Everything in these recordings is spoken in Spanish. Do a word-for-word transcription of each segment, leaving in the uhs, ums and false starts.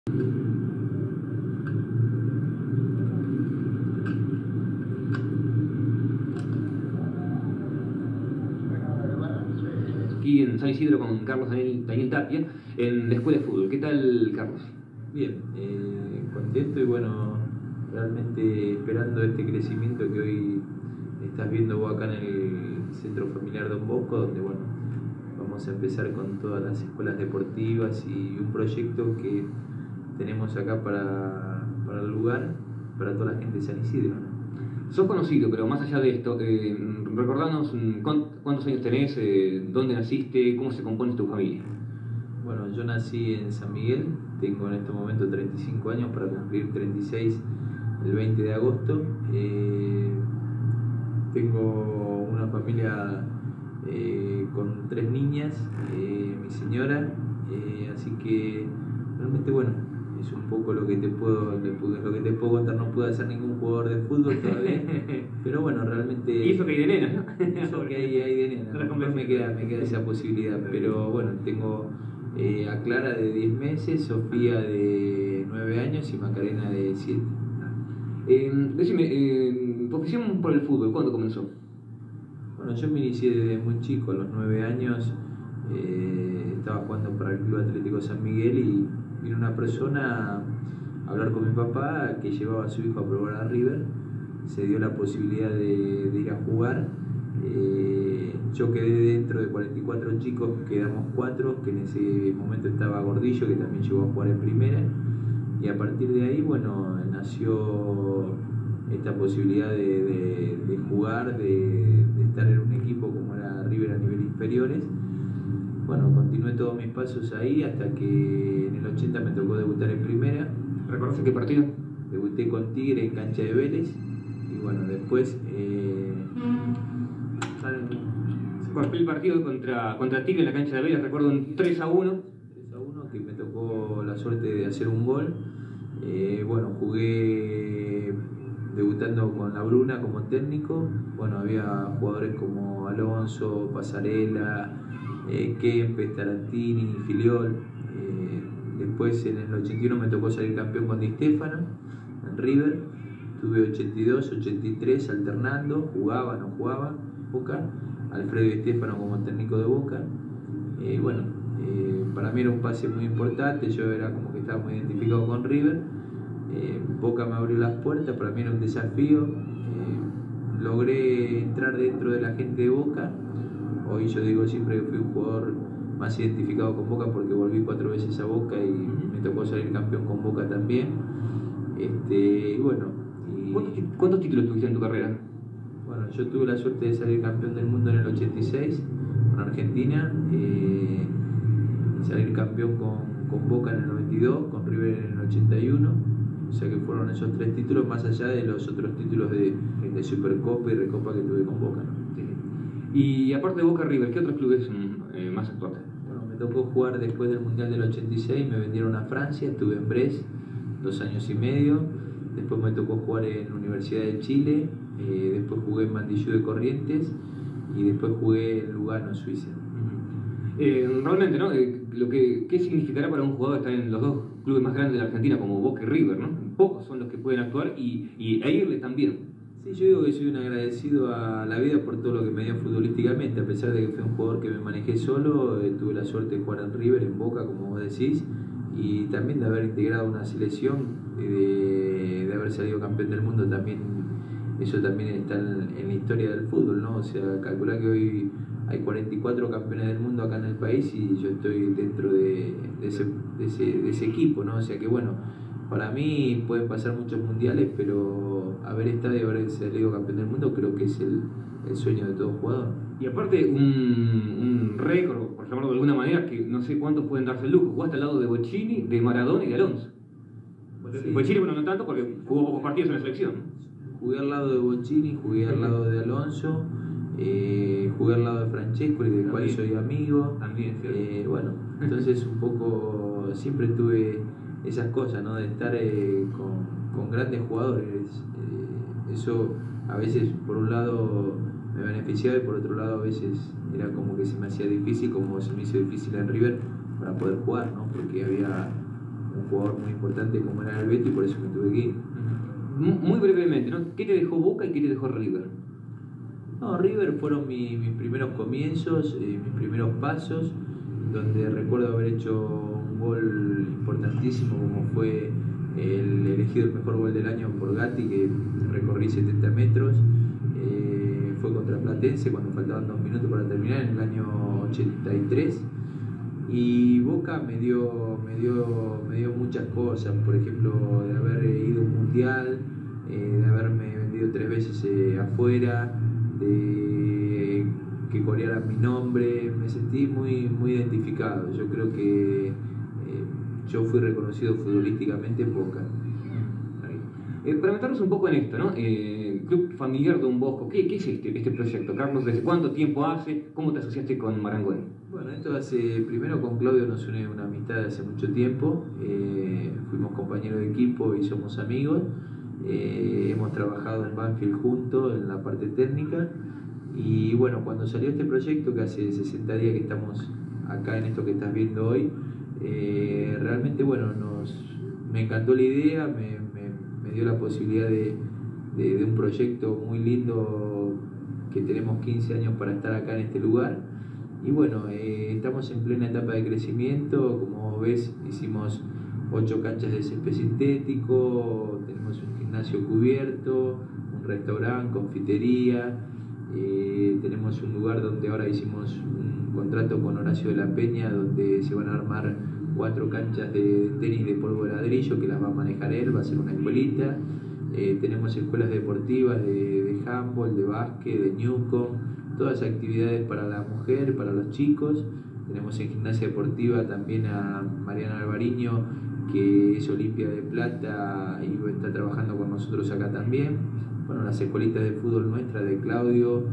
Aquí en San Isidro con Carlos Daniel, Daniel Tapia, en la Escuela de Fútbol. ¿Qué tal, Carlos? Bien, eh, contento y bueno, realmente esperando este crecimiento que hoy estás viendo vos acá en el Centro Familiar Don Bosco, donde bueno, vamos a empezar con todas las escuelas deportivas y un proyecto que tenemos acá para, para el lugar, para toda la gente de San Isidro, ¿no? Sos conocido, pero más allá de esto, eh, recordanos cuántos años tenés, eh, dónde naciste, cómo se compone tu familia. Bueno, yo nací en San Miguel, tengo en este momento treinta y cinco años para cumplir treinta y seis el veinte de agosto. Eh, tengo una familia eh, con tres niñas, eh, mi señora, eh, así que realmente bueno, es un poco lo que te puedo lo que te puedo contar. No pude ser ningún jugador de fútbol todavía, pero bueno, realmente... Y eso que hay de nena, ¿no? Eso que hay, hay de nena, no me queda, me queda esa posibilidad, pero bueno, tengo eh, a Clara de diez meses, Sofía de nueve años y Macarena de siete. Eh, decime, eh, tu afición por el fútbol, ¿cuándo comenzó? Bueno, yo me inicié desde muy chico, a los nueve años, eh, estaba jugando para el Club Atlético San Miguel y vino una persona a hablar con mi papá que llevaba a su hijo a probar a River. Se dio la posibilidad de, de ir a jugar. Eh, yo quedé dentro de cuarenta y cuatro chicos, quedamos cuatro, que en ese momento estaba Gordillo, que también llegó a jugar en primera, y a partir de ahí, bueno, nació esta posibilidad de, de, de jugar, de, de estar en un equipo como era River a nivel inferiores. Bueno, continué todos mis pasos ahí hasta que en el ochenta me tocó debutar en primera. ¿Recuerdas qué partido? Debuté con Tigre en cancha de Vélez y bueno, después... Eh... El partido contra, contra Tigre en la cancha de Vélez, recuerdo un tres a uno. tres a uno, que me tocó la suerte de hacer un gol. Eh, bueno, jugué debutando con la Bruna como técnico. Bueno, había jugadores como Alonso, Pasarela, eh, Kempes, Tarantini, Filiol. Eh, después en el ochenta y uno me tocó salir campeón con Di Stéfano en River. Tuve ochenta y dos, ochenta y tres alternando, jugaba, no jugaba, Boca. Alfredo Di Stéfano como técnico de Boca. Eh, bueno, eh, para mí era un pase muy importante, yo era como que estaba muy identificado con River. Eh, Boca me abrió las puertas, para mí era un desafío. Eh, logré entrar dentro de la gente de Boca. Hoy yo digo siempre que fui un jugador más identificado con Boca porque volví cuatro veces a Boca y me tocó salir campeón con Boca también. Este, y bueno. Y... ¿Cuántos, ¿Cuántos títulos tuviste en tu carrera? Bueno, yo tuve la suerte de salir campeón del mundo en el ochenta y seis con Argentina, eh, salir campeón con, con Boca en el noventa y dos, con River en el ochenta y uno. O sea que fueron esos tres títulos más allá de los otros títulos de, de Supercopa y Recopa que tuve con Boca, ¿no? Sí. Y aparte de Boca River, ¿qué otros clubes son eh, más actuales? Bueno, me tocó jugar después del Mundial del ochenta y seis, me vendieron a Francia, estuve en Brest dos años y medio. Después me tocó jugar en la Universidad de Chile, eh, después jugué en Mandillú de Corrientes y después jugué en Lugano, en Suiza. Eh, realmente, ¿no? Eh, lo que, ¿qué significará para un jugador estar en los dos clubes más grandes de la Argentina, como Boca y River, ¿no? Pocos son los que pueden actuar y, y e irle también. Sí, yo digo que soy un agradecido a la vida por todo lo que me dio futbolísticamente, a pesar de que fui un jugador que me manejé solo, eh, tuve la suerte de jugar en River, en Boca, como vos decís, y también de haber integrado una selección, de, de haber salido campeón del mundo también. Eso también está en, en la historia del fútbol, ¿no? O sea, calcular que hoy hay cuarenta y cuatro campeones del mundo acá en el país y yo estoy dentro de, de, ese, de, ese, de ese equipo, ¿no? O sea que bueno, para mí pueden pasar muchos mundiales, pero haber estado y haber salido campeón del mundo creo que es el, el sueño de todo jugador. Y aparte un, un récord, por llamarlo de alguna manera, que no sé cuántos pueden darse el lujo. Jugaste al lado de Bochini, de Maradona y de Alonso. Sí. Bochini, bueno, no tanto porque jugó pocos partidos en la selección. Jugué al lado de Bochini, jugué al lado de Alonso, eh, jugué al lado de Francesco, del cual soy amigo. También, sí. Eh, bueno, entonces un poco siempre tuve esas cosas, ¿no? De estar eh, con, con grandes jugadores. Eh, eso a veces por un lado me beneficiaba y por otro lado a veces era como que se me hacía difícil, como se me hizo difícil en River para poder jugar, ¿no? Porque había un jugador muy importante como era el Beto y por eso me tuve que ir. Muy brevemente, ¿no? ¿Qué te dejó Boca y qué te dejó River? No, River fueron mi, mis primeros comienzos, eh, mis primeros pasos, donde recuerdo haber hecho un gol importantísimo como fue el elegido el mejor gol del año por Gatti, que recorrí setenta metros. Eh, fue contra Platense cuando faltaban dos minutos para terminar en el año ochenta y tres. Y Boca me dio, me dio, me dio muchas cosas, por ejemplo, de haber ido a un mundial, eh, de haberme vendido tres veces eh, afuera, de que corearan mi nombre. Me sentí muy, muy identificado. Yo creo que eh, yo fui reconocido futbolísticamente en Boca. Eh, para meternos un poco en esto, ¿no? Eh, Club Familiar Don Bosco, ¿qué, qué es este, este proyecto, Carlos? ¿Desde cuánto tiempo hace? ¿Cómo te asociaste con Marangoni? Bueno, esto hace, primero con Claudio nos une una amistad de hace mucho tiempo, eh, fuimos compañeros de equipo y somos amigos, eh, hemos trabajado en Banfield juntos en la parte técnica y bueno, cuando salió este proyecto, que hace sesenta días que estamos acá en esto que estás viendo hoy, eh, realmente bueno, nos, me encantó la idea, me, me, me dio la posibilidad de, de, de un proyecto muy lindo, que tenemos quince años para estar acá en este lugar. Y bueno, eh, estamos en plena etapa de crecimiento. Como ves, hicimos ocho canchas de césped sintético, tenemos un gimnasio cubierto, un restaurante, confitería, eh, tenemos un lugar donde ahora hicimos un contrato con Horacio de la Peña, donde se van a armar cuatro canchas de tenis de polvo de ladrillo que las va a manejar él, va a ser una escuelita. Eh, tenemos escuelas deportivas de, de handball, de básquet, de newcom, todas actividades para la mujer, para los chicos. Tenemos en gimnasia deportiva también a Mariana Alvariño, que es Olimpia de Plata y está trabajando con nosotros acá también. Bueno, las escuelitas de fútbol nuestras de Claudio.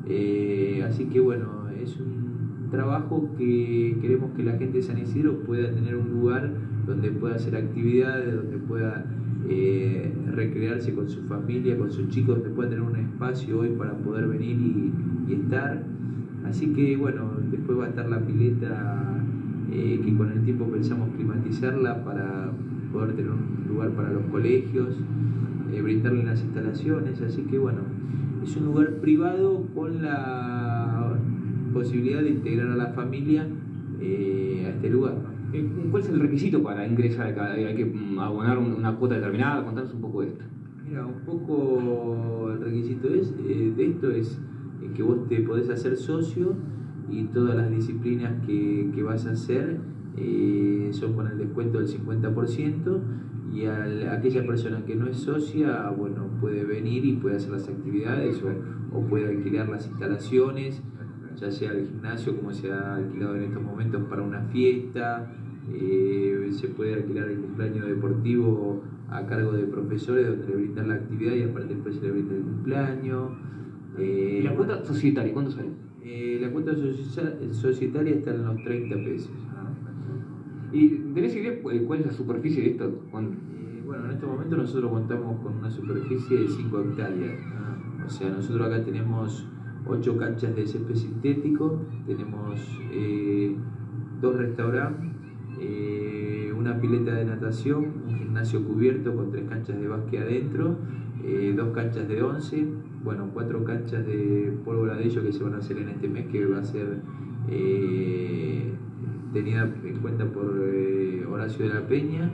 Eh, así que bueno, es un trabajo que queremos que la gente de San Isidro pueda tener un lugar donde pueda hacer actividades, donde pueda eh, recrearse con su familia, con sus chicos, donde pueda tener un espacio hoy para poder venir y, y estar. Así que bueno, después va a estar la pileta, eh, que con el tiempo pensamos climatizarla para poder tener un lugar para los colegios, eh, brindarle las instalaciones. Así que bueno, es un lugar privado con la posibilidad de integrar a la familia eh, a este lugar, ¿no? ¿Cuál es el requisito para ingresar acá? ¿Hay que abonar una cuota determinada? Contanos un poco de esto. Mira, un poco el requisito es, eh, de esto es eh, que vos te podés hacer socio y todas las disciplinas que, que vas a hacer eh, son con el descuento del cincuenta por ciento, y a la, aquella persona que no es socia, bueno, puede venir y puede hacer las actividades o, o puede alquilar las instalaciones, ya sea el gimnasio como se ha alquilado en estos momentos para una fiesta, eh, se puede alquilar el cumpleaños deportivo a cargo de profesores donde le brindan la actividad y aparte después se le brinda el cumpleaños. Eh, ¿Y la cuota societaria cuánto sale? Eh, la cuota societaria está en los treinta pesos. ¿Y tenés idea cuál es la superficie de esto? Eh, bueno, en este momento nosotros contamos con una superficie de cinco hectáreas. O sea, nosotros acá tenemos ocho canchas de césped sintético, tenemos eh, dos restaurantes, eh, una pileta de natación, un gimnasio cubierto con tres canchas de básquet adentro, eh, dos canchas de once, bueno, cuatro canchas de polvo ladrillo que se van a hacer en este mes, que va a ser eh, tenida en cuenta por eh, Horacio de la Peña.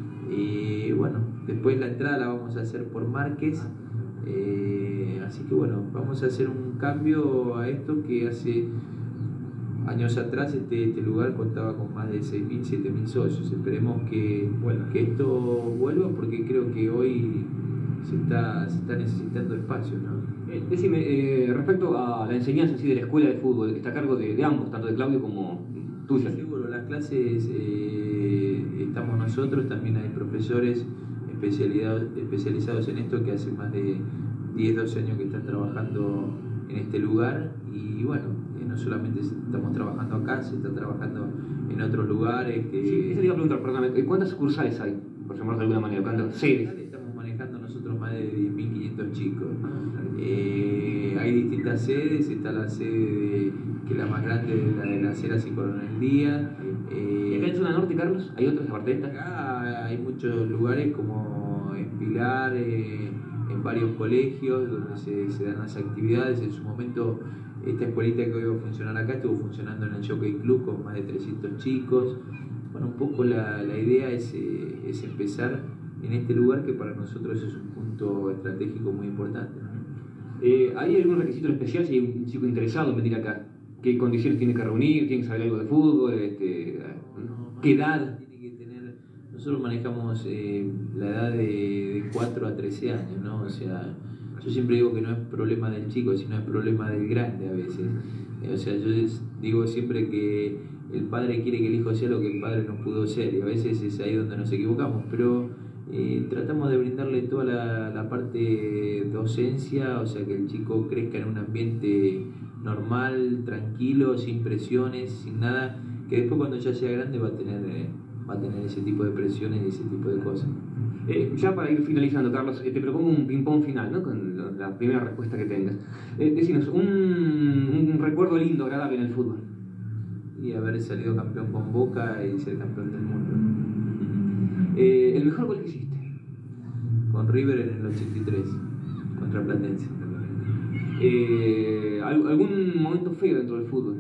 Y bueno, después la entrada la vamos a hacer por Márquez. Eh, así que bueno, vamos a hacer un cambio a esto que hace años atrás este, este lugar contaba con más de seis mil, siete mil socios. Esperemos que, bueno, que esto vuelva, porque creo que hoy se está, se está necesitando espacio, ¿no? Eh, decime, eh, respecto a la enseñanza así, de la escuela de fútbol, que está a cargo de, de ambos, tanto de Claudio como tuya. Sí, seguro, las clases eh, estamos nosotros, también hay profesores especializados, especializados en esto que hace más de diez, doce años que están trabajando en este lugar. Y bueno, eh, no solamente estamos trabajando acá, se está trabajando en otros lugares. Que... Sí, eso te iba a preguntar, perdóname, ¿cuántas sucursales hay? Por llamarlo de alguna manera, ¿cuántas sedes? Estamos manejando nosotros más de diez mil quinientos chicos. Eh, hay distintas sedes, está la sede de, que es la más grande, la de las Heras y Coronel Díaz. Eh, ¿Y acá en zona zona norte, Carlos? ¿Hay otros aparte de esta? Acá hay muchos lugares como en Pilar, eh, en varios colegios donde se, se dan las actividades. En su momento, esta escuelita que hoy va a funcionar acá estuvo funcionando en el Jockey Club con más de trescientos chicos. Bueno, un poco la, la idea es, eh, es empezar en este lugar que para nosotros es un punto estratégico muy importante, ¿no? Eh, ¿Hay algún requisito especial si hay un chico interesado en venir acá? ¿Qué condiciones tiene que reunir? ¿Tiene que saber algo de fútbol? Este, No, ¿Qué edad? tiene que tener, nosotros manejamos eh, la edad de, de cuatro a trece años, ¿no? O sea, yo siempre digo que no es problema del chico, sino es problema del grande a veces. Eh, o sea, yo digo siempre que el padre quiere que el hijo sea lo que el padre no pudo ser, y a veces es ahí donde nos equivocamos, pero Eh, tratamos de brindarle toda la, la parte docencia, o sea, que el chico crezca en un ambiente normal, tranquilo, sin presiones, sin nada, que después cuando ya sea grande va a tener, eh, va a tener ese tipo de presiones y ese tipo de cosas. Eh, ya para ir finalizando, Carlos, eh, te propongo un ping-pong final, ¿no? Con la, la primera respuesta que tengas. Eh, decinos, un, un recuerdo lindo, agradable en el fútbol. Y haber salido campeón con Boca y ser campeón del mundo. Eh, ¿El mejor gol que hiciste? Con River en el ochenta y tres, contra Platense. Eh, ¿Algún momento feo dentro del fútbol?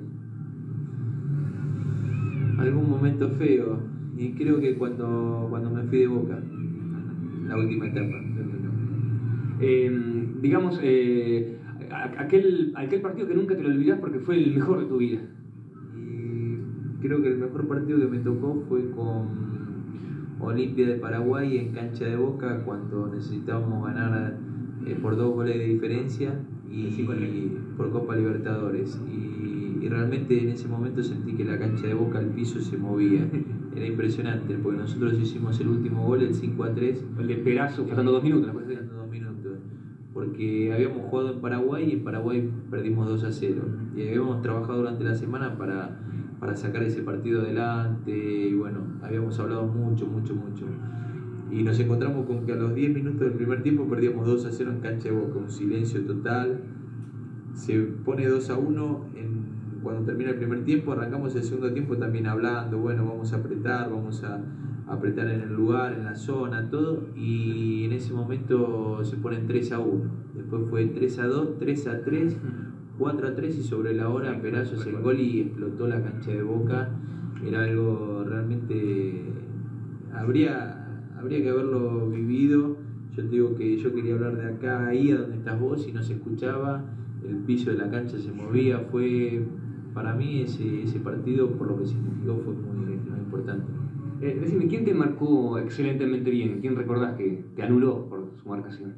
Algún momento feo, y creo que cuando, cuando me fui de Boca, la última etapa. Eh, digamos, eh, aquel, aquel partido que nunca te lo olvidás porque fue el mejor de tu vida. Y creo que el mejor partido que me tocó fue con Olimpia de Paraguay en cancha de Boca, cuando necesitábamos ganar eh, por dos goles de diferencia y, y por Copa Libertadores. Y, y realmente en ese momento sentí que la cancha de Boca, el piso se movía. Era impresionante, porque nosotros hicimos el último gol, el cinco a tres. El de Perazo, faltando dos minutos. Faltando dos minutos. Porque habíamos jugado en Paraguay y en Paraguay perdimos dos a cero. Y habíamos trabajado durante la semana para... para sacar ese partido adelante, y bueno, habíamos hablado mucho, mucho, mucho. Y nos encontramos con que a los diez minutos del primer tiempo perdíamos dos a cero en cancha de Boca, un silencio total. Se pone dos a uno en, cuando termina el primer tiempo, arrancamos el segundo tiempo también hablando, bueno, vamos a apretar, vamos a, a apretar en el lugar, en la zona, todo, y en ese momento se ponen tres a uno. Después fue tres a dos, tres a tres, cuatro a tres y sobre la hora Perazo hace el gol y explotó la cancha de Boca. Era algo realmente... Habría, habría que haberlo vivido. Yo te digo que yo quería hablar de acá, ahí a donde estás vos, y no se escuchaba. El piso de la cancha se movía. Fue, para mí, ese, ese partido, por lo que significó, fue muy, muy importante. Eh, decime, ¿quién te marcó excelentemente bien? ¿Quién recordás que te anuló por su marcación?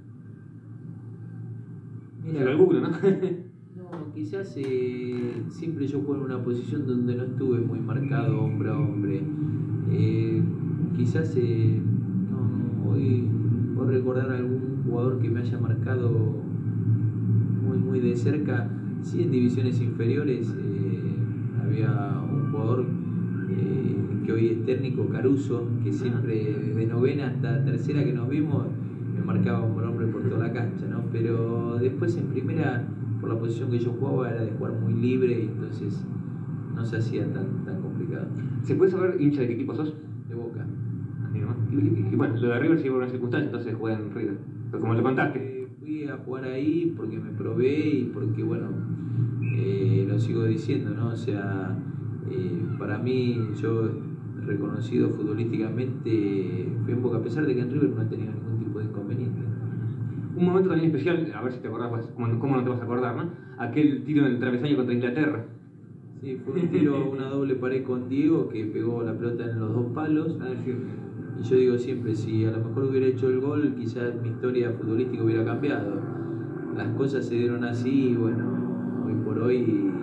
Mira, alguno, ¿no? No, quizás eh, siempre yo juego en una posición donde no estuve muy marcado hombre a hombre. Eh, quizás eh, no, no, hoy puedo recordar a algún jugador que me haya marcado muy muy de cerca. Sí, en divisiones inferiores eh, había un jugador eh, que hoy es técnico, Caruso, que siempre de novena hasta tercera que nos vimos me marcaba hombre a hombre por toda la cancha, ¿no? Pero después en primera, por la posición que yo jugaba, era de jugar muy libre y entonces no se hacía tan, tan complicado. ¿Se puede saber hincha de qué equipo sos? De Boca. Y, y, y bueno, lo de River sí por una circunstancia, entonces juega en River. Pero como lo contaste. Eh, fui a jugar ahí porque me probé y porque, bueno, eh, lo sigo diciendo, ¿no? O sea, eh, para mí, yo reconocido futbolísticamente, fui en Boca, a pesar de que en River no he tenido ningún tipo de inconveniente. Un momento también especial, a ver si te acordás, pues, ¿cómo, cómo no te vas a acordar, ¿no? Aquel tiro en el travesaño contra Inglaterra. Sí, fue un tiro, una doble pared con Diego que pegó la pelota en los dos palos. Ah, sí. Y yo digo siempre, si a lo mejor hubiera hecho el gol, quizás mi historia futbolística hubiera cambiado. Las cosas se dieron así y bueno, hoy por hoy,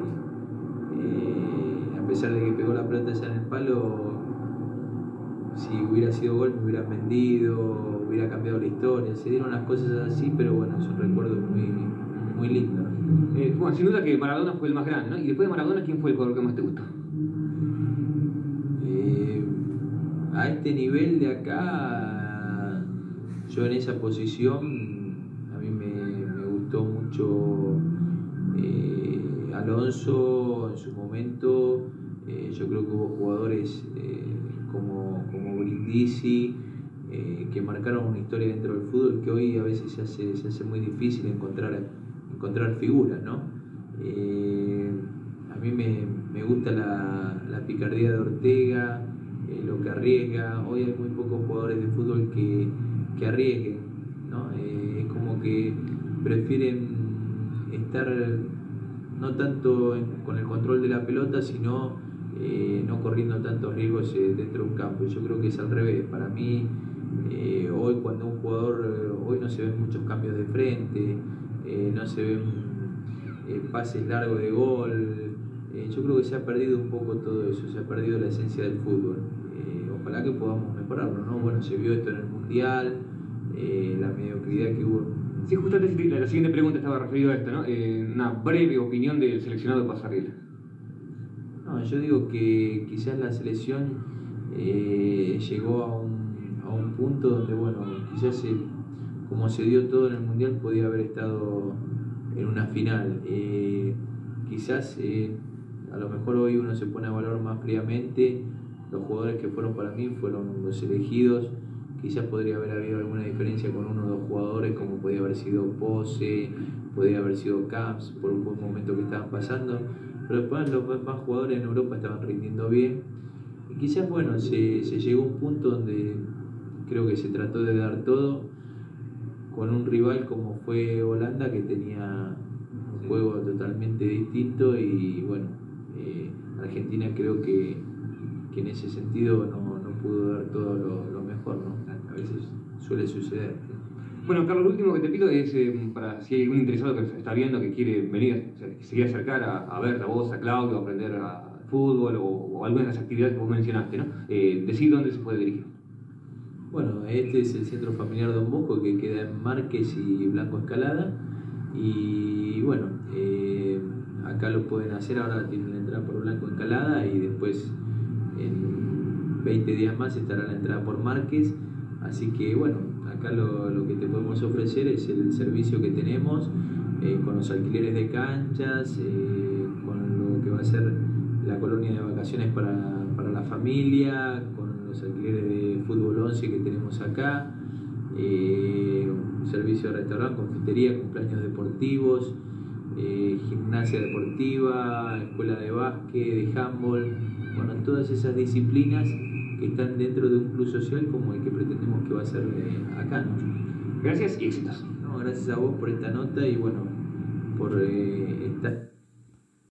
eh, a pesar de que pegó la pelota esa en el palo, si hubiera sido gol me hubieran vendido, hubiera cambiado la historia. Se dieron las cosas así, pero bueno, es un recuerdo muy, muy lindo, ¿no? Eh, bueno, sin duda que Maradona fue el más grande, ¿no? Y después de Maradona, ¿quién fue el jugador que más te gustó? Eh, a este nivel de acá, yo en esa posición, a mí me, me gustó mucho eh, Alonso en su momento. Eh, yo creo que hubo jugadores eh, como, como Brindisi, eh, que marcaron una historia dentro del fútbol que hoy a veces se hace, se hace muy difícil encontrar, encontrar figuras, ¿no? Eh, a mí me, me gusta la, la picardía de Ortega, eh, lo que arriesga. Hoy hay muy pocos jugadores de fútbol que, que arriesguen, ¿no? Eh, es como que prefieren estar no tanto en, con el control de la pelota, sino eh, no corriendo tantos riesgos eh, dentro de un campo. Yo creo que es al revés. Para mí, eh, hoy cuando un jugador, eh, hoy no se ven muchos cambios de frente, eh, no se ven eh, pases largos de gol. Eh, yo creo que se ha perdido un poco todo eso, se ha perdido la esencia del fútbol. Eh, ojalá que podamos mejorarlo, ¿no? Bueno, se vio esto en el Mundial, eh, la mediocridad que hubo. Sí, justamente la, la siguiente pregunta estaba referida a esto, ¿no? Eh, una breve opinión del seleccionado de Pasarela. No, yo digo que quizás la selección eh, llegó a un, a un punto donde, bueno, quizás se, como se dio todo en el Mundial, podía haber estado en una final. Eh, quizás eh, a lo mejor hoy uno se pone a valorar más fríamente. Los jugadores que fueron para mí fueron los elegidos. Quizás podría haber habido alguna diferencia con uno o dos jugadores, como podía haber sido Pose, podría haber sido Camps, por un buen momento que estaban pasando, pero después los demás jugadores en Europa estaban rindiendo bien. Y quizás, bueno, se, se llegó a un punto donde creo que se trató de dar todo con un rival como fue Holanda, que tenía un juego totalmente distinto, y bueno, eh, Argentina creo que, que en ese sentido no, no pudo dar todo lo, lo mejor, ¿no? A veces suele suceder. Bueno, Carlos, lo último que te pido es, eh, para si hay algún interesado que está viendo, que quiere venir, o sea, que se quiere acercar a, a ver a vos, a Claudio, a aprender a fútbol o, o algunas de las actividades que vos mencionaste, ¿no? Eh, decir dónde se puede dirigir. Bueno, este es el Centro Familiar Don Bosco, que queda en Márquez y Blanco Escalada, y bueno, eh, acá lo pueden hacer. Ahora tienen la entrada por Blanco Escalada y después en veinte días más estará la entrada por Márquez. Así que bueno, acá lo, lo que te podemos ofrecer es el servicio que tenemos, eh, con los alquileres de canchas, eh, con lo que va a ser la colonia de vacaciones para, para la familia, con los alquileres de fútbol once que tenemos acá, eh, un servicio de restaurante, confitería, cumpleaños deportivos, eh, gimnasia deportiva, escuela de básquet, de handball, bueno, todas esas disciplinas que están dentro de un club social como el que pretendemos que va a ser eh, acá, ¿no? Gracias y éxitos. No, gracias a vos por esta nota y bueno, por eh, estar